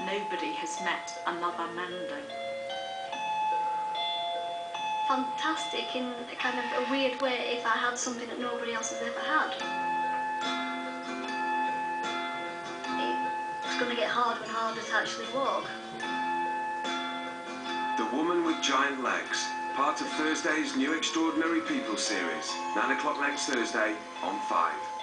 nobody has met another Mando. Fantastic in a kind of a weird way if I had something that nobody else has ever had. It's going to get harder and harder to actually walk. The Woman with Giant Legs, part of Thursday's new Extraordinary People series, 9 o'clock next Thursday on 5.